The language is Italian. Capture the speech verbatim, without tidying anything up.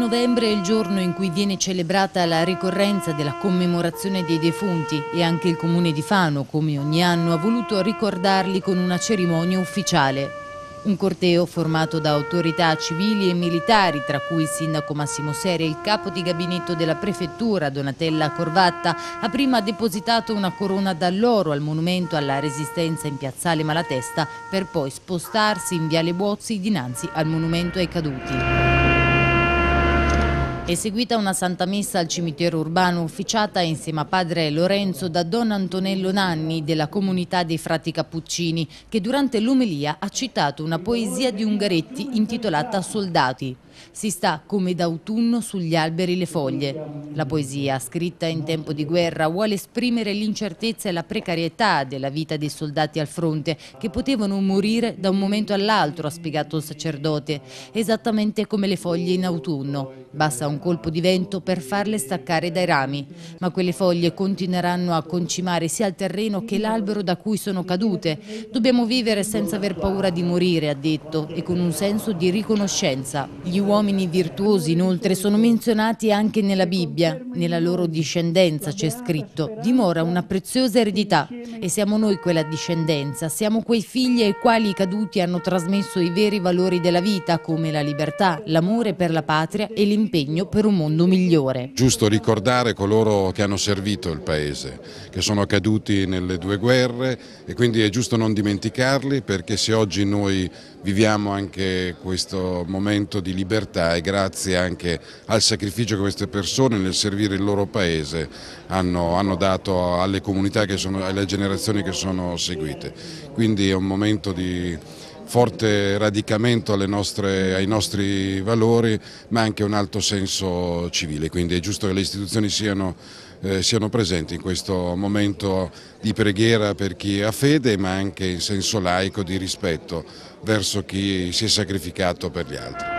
novembre è il giorno in cui viene celebrata la ricorrenza della commemorazione dei defunti e anche il Comune di Fano, come ogni anno, ha voluto ricordarli con una cerimonia ufficiale. Un corteo formato da autorità civili e militari, tra cui il sindaco Massimo Seri e il capo di gabinetto della prefettura Donatella Corvatta, ha prima depositato una corona d'alloro al monumento alla Resistenza in piazzale Malatesta per poi spostarsi in viale Buozzi dinanzi al monumento ai caduti. È seguita una santa messa al cimitero urbano ufficiata insieme a padre Lorenzo da Don Antonello Nanni della comunità dei frati Cappuccini, che durante l'omelia ha citato una poesia di Ungaretti intitolata Soldati. Si sta come d'autunno sugli alberi le foglie. La poesia, scritta in tempo di guerra, vuole esprimere l'incertezza e la precarietà della vita dei soldati al fronte, che potevano morire da un momento all'altro, ha spiegato il sacerdote, esattamente come le foglie in autunno. Basta un colpo di vento per farle staccare dai rami, ma quelle foglie continueranno a concimare sia il terreno che l'albero da cui sono cadute. Dobbiamo vivere senza aver paura di morire, ha detto, e con un senso di riconoscenza. Gli uomini virtuosi, inoltre, sono menzionati anche nella Bibbia. Nella loro discendenza, c'è scritto, dimora una preziosa eredità, e siamo noi quella discendenza, siamo quei figli ai quali i caduti hanno trasmesso i veri valori della vita, come la libertà, l'amore per la patria e l'impegno per un mondo migliore. Giusto ricordare coloro che hanno servito il Paese, che sono caduti nelle due guerre, e quindi è giusto non dimenticarli, perché se oggi noi viviamo anche questo momento di libertà è grazie anche al sacrificio che queste persone nel servire il loro Paese hanno, hanno dato alle comunità, che sono, alle generazioni che sono seguite. Quindi è un momento di forte radicamento alle nostre, ai nostri valori, ma anche un alto senso civile, quindi è giusto che le istituzioni siano, eh, siano presenti in questo momento di preghiera per chi ha fede, ma anche in senso laico di rispetto verso chi si è sacrificato per gli altri.